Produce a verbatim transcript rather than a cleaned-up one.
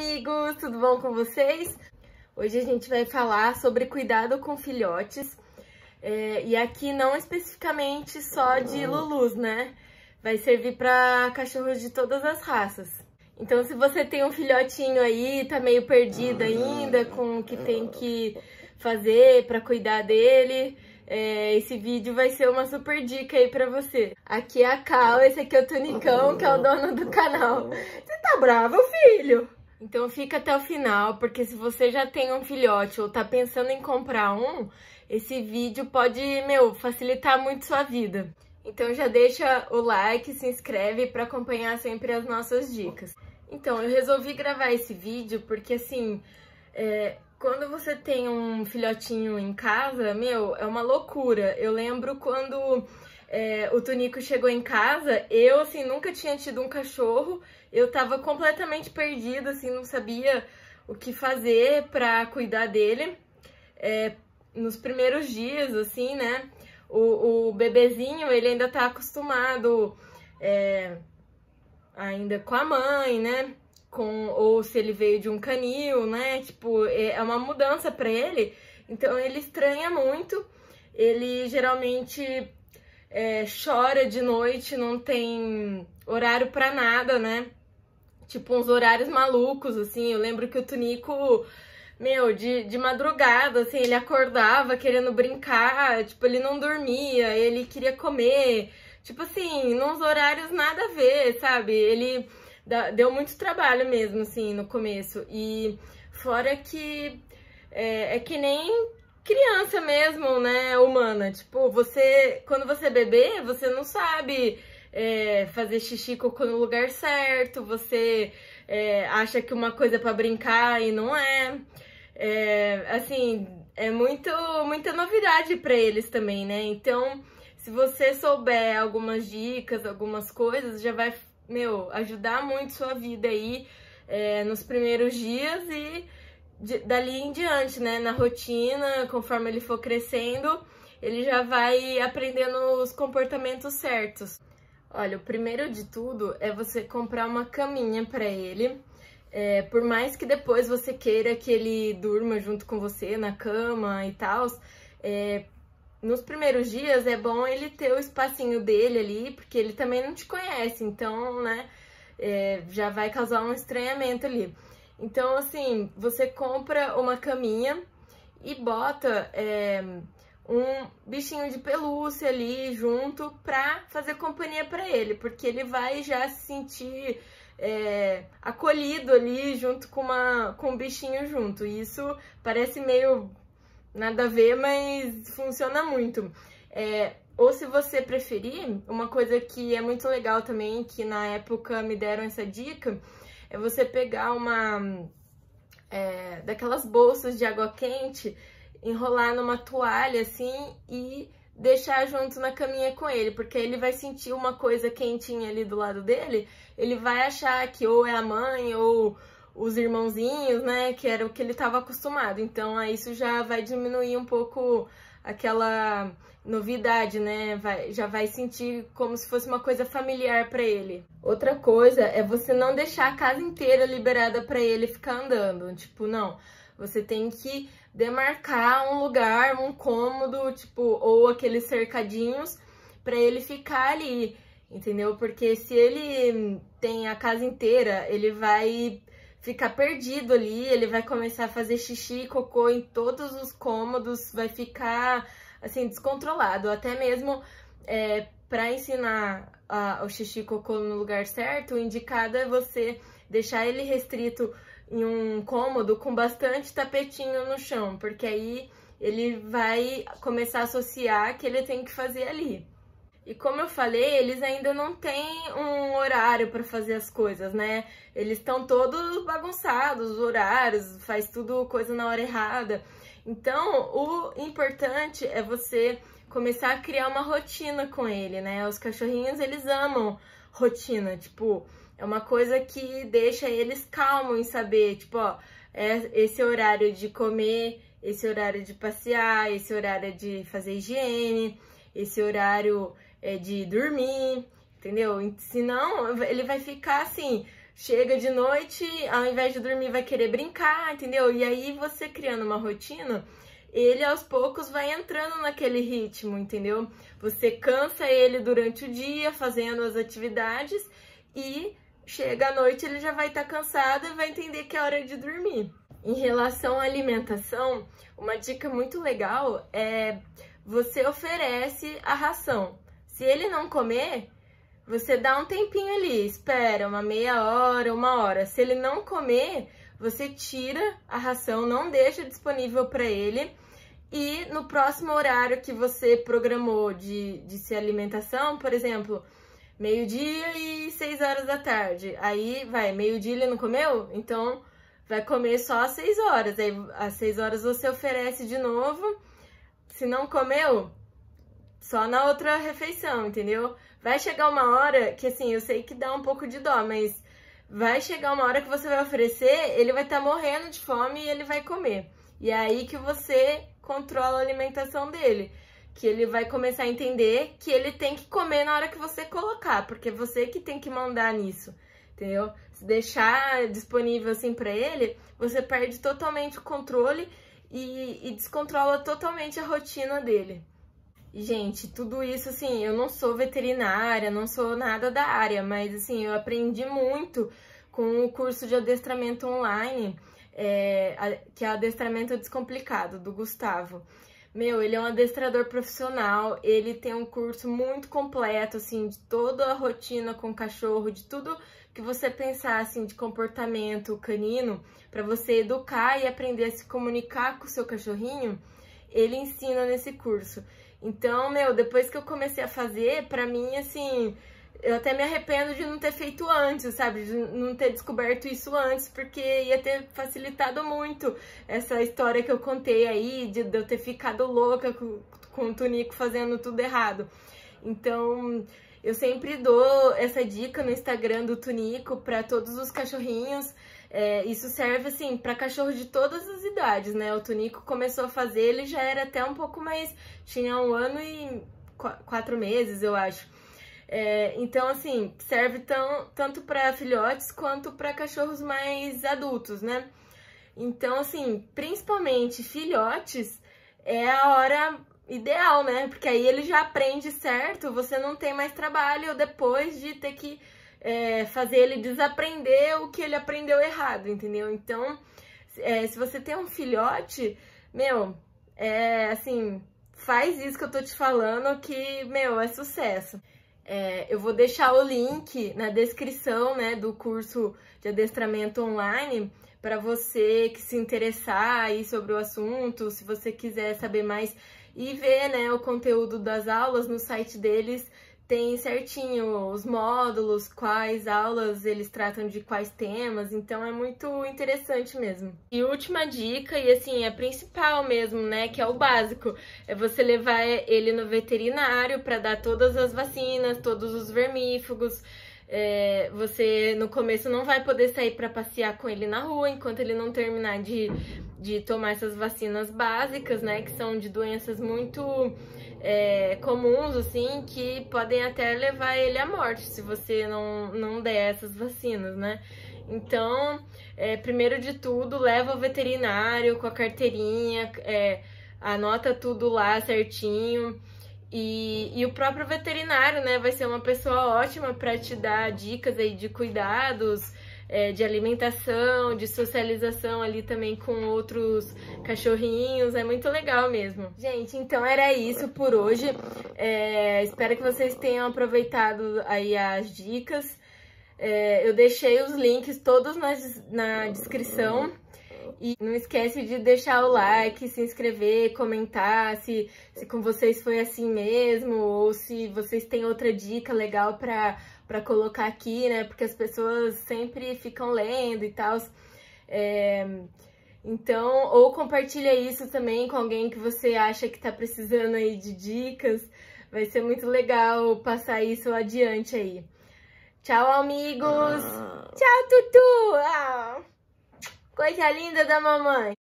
amigos! Tudo bom com vocês? Hoje a gente vai falar sobre cuidado com filhotes, é, e aqui não especificamente só de Lulus, né? Vai servir para cachorros de todas as raças. Então, se você tem um filhotinho aí, tá meio perdido ainda com o que tem que fazer para cuidar dele, é, esse vídeo vai ser uma super dica aí pra você. Aqui é a Cal, esse aqui é o Tunicão, que é o dono do canal. Você tá bravo, filho? Então fica até o final, porque se você já tem um filhote ou tá pensando em comprar um, esse vídeo pode, meu, facilitar muito sua vida. Então já deixa o like, se inscreve para acompanhar sempre as nossas dicas. Então, eu resolvi gravar esse vídeo porque, assim, é, quando você tem um filhotinho em casa, meu, é uma loucura. Eu lembro quando é, o Tunico chegou em casa, eu, assim, nunca tinha tido um cachorro, eu tava completamente perdida, assim, não sabia o que fazer pra cuidar dele. É, nos primeiros dias, assim, né, o, o bebezinho, ele ainda tá acostumado... É, ainda com a mãe, né? Com, ou se ele veio de um canil, né? Tipo, é uma mudança pra ele. Então, ele estranha muito. Ele geralmente é, chora de noite, não tem horário pra nada, né? Tipo, uns horários malucos, assim. Eu lembro que o Tunico, meu, de, de madrugada, assim, ele acordava querendo brincar. Tipo, ele não dormia, ele queria comer... Tipo assim, nos horários nada a ver, sabe? Ele deu muito trabalho mesmo, assim, no começo. E fora que é, é que nem criança mesmo, né? Humana. Tipo, você, quando você é bebê, você não sabe é, fazer xixi e cocô no lugar certo. Você é, acha que uma coisa é pra brincar e não é. É assim, é muito, muita novidade pra eles também, né? Então... se você souber algumas dicas, algumas coisas, já vai, meu, ajudar muito sua vida aí é, nos primeiros dias e de, dali em diante, né? Na rotina, conforme ele for crescendo, ele já vai aprendendo os comportamentos certos. Olha, o primeiro de tudo é você comprar uma caminha para ele. É, por mais que depois você queira que ele durma junto com você na cama e tal, é, nos primeiros dias é bom ele ter o espacinho dele ali, porque ele também não te conhece, então, né, é, já vai causar um estranhamento ali. Então, assim, você compra uma caminha e bota é, um bichinho de pelúcia ali junto pra fazer companhia pra ele, porque ele vai já se sentir é, acolhido ali junto com, uma, com um bichinho junto. E isso parece meio... nada a ver, mas funciona muito. É, ou se você preferir, uma coisa que é muito legal também, que na época me deram essa dica, é você pegar uma é, daquelas bolsas de água quente, enrolar numa toalha assim e deixar junto na caminha com ele, porque ele vai sentir uma coisa quentinha ali do lado dele, ele vai achar que ou é a mãe ou os irmãozinhos, né, que era o que ele estava acostumado. Então, aí isso já vai diminuir um pouco aquela novidade, né, vai, já vai sentir como se fosse uma coisa familiar para ele. Outra coisa é você não deixar a casa inteira liberada para ele ficar andando, tipo, não, você tem que demarcar um lugar, um cômodo, tipo, ou aqueles cercadinhos para ele ficar ali, entendeu? Porque se ele tem a casa inteira, ele vai ficar perdido ali, ele vai começar a fazer xixi e cocô em todos os cômodos, vai ficar, assim, descontrolado. Até mesmo é, para ensinar a, o xixi e cocô no lugar certo, o indicado é você deixar ele restrito em um cômodo com bastante tapetinho no chão, porque aí ele vai começar a associar que ele tem que fazer ali. E como eu falei, eles ainda não têm um horário para fazer as coisas, né? Eles estão todos bagunçados, os horários, faz tudo coisa na hora errada. Então, o importante é você começar a criar uma rotina com ele, né? Os cachorrinhos, eles amam rotina, tipo, é uma coisa que deixa eles calmos em saber, tipo, ó, é esse horário de comer, esse horário de passear, esse horário de fazer higiene, esse horário... é de dormir, entendeu? Senão, ele vai ficar assim, chega de noite, ao invés de dormir, vai querer brincar, entendeu? E aí você criando uma rotina, ele aos poucos vai entrando naquele ritmo, entendeu? Você cansa ele durante o dia fazendo as atividades e chega à noite ele já vai estar cansado e vai entender que é hora de dormir. Em relação à alimentação, uma dica muito legal é você oferece a ração. Se ele não comer, você dá um tempinho ali, espera uma meia hora, uma hora. Se ele não comer, você tira a ração, não deixa disponível para ele. E no próximo horário que você programou de, de se alimentação, por exemplo, meio-dia e seis horas da tarde. Aí vai, meio-dia ele não comeu? Então vai comer só às seis horas. Aí às seis horas você oferece de novo. Se não comeu, só na outra refeição, entendeu? Vai chegar uma hora que, assim, eu sei que dá um pouco de dó, mas vai chegar uma hora que você vai oferecer, ele vai estar tá morrendo de fome e ele vai comer. E é aí que você controla a alimentação dele, que ele vai começar a entender que ele tem que comer na hora que você colocar, porque é você que tem que mandar nisso, entendeu? Se deixar disponível assim pra ele, você perde totalmente o controle e, e descontrola totalmente a rotina dele. E, gente, tudo isso, assim, eu não sou veterinária, não sou nada da área, mas, assim, eu aprendi muito com o curso de adestramento online, é, que é o Adestramento Descomplicado, do Gustavo. Meu, ele é um adestrador profissional, ele tem um curso muito completo, assim, de toda a rotina com o cachorro, de tudo que você pensar, assim, de comportamento canino, para você educar e aprender a se comunicar com o seu cachorrinho, ele ensina nesse curso. Então, meu, depois que eu comecei a fazer, pra mim, assim, eu até me arrependo de não ter feito antes, sabe? De não ter descoberto isso antes, porque ia ter facilitado muito essa história que eu contei aí, de, de eu ter ficado louca com, com o Tunico fazendo tudo errado. Então, eu sempre dou essa dica no Instagram do Tunico pra todos os cachorrinhos. É, isso serve, assim, para cachorro de todas as idades, né? O Tunico começou a fazer, ele já era até um pouco mais... Tinha um ano e quatro meses, eu acho. É, então, assim, serve tão, tanto para filhotes quanto para cachorros mais adultos, né? Então, assim, principalmente filhotes é a hora ideal, né? Porque aí ele já aprende certo, você não tem mais trabalho depois de ter que... É, fazer ele desaprender o que ele aprendeu errado, entendeu? Então, é, se você tem um filhote, meu, é assim, faz isso que eu tô te falando que, meu, é sucesso. É, eu vou deixar o link na descrição, né, do curso de adestramento online para você que se interessar aí sobre o assunto, se você quiser saber mais e ver, né, o conteúdo das aulas no site deles. Tem certinho os módulos, quais aulas eles tratam de quais temas, então é muito interessante mesmo. E última dica, e assim, a principal mesmo, né, que é o básico, é você levar ele no veterinário para dar todas as vacinas, todos os vermífugos. É, você no começo não vai poder sair para passear com ele na rua enquanto ele não terminar de, de tomar essas vacinas básicas, né, que são de doenças muito... É, comuns, assim, que podem até levar ele à morte se você não, não der essas vacinas, né? Então, é, primeiro de tudo, leva o veterinário com a carteirinha, é, anota tudo lá certinho. E, e o próprio veterinário, né, vai ser uma pessoa ótima para te dar dicas aí de cuidados, é, de alimentação, de socialização ali também com outros cachorrinhos, é muito legal mesmo. Gente, então era isso por hoje, é, espero que vocês tenham aproveitado aí as dicas, é, eu deixei os links todos na, na descrição. E não esquece de deixar o like, se inscrever, comentar se, se com vocês foi assim mesmo, ou se vocês têm outra dica legal pra, pra colocar aqui, né? Porque as pessoas sempre ficam lendo e tal. É, então, ou compartilha isso também com alguém que você acha que tá precisando aí de dicas. Vai ser muito legal passar isso adiante aí. Tchau, amigos! Tchau, Tutu! Ah. Coisa linda da mamãe!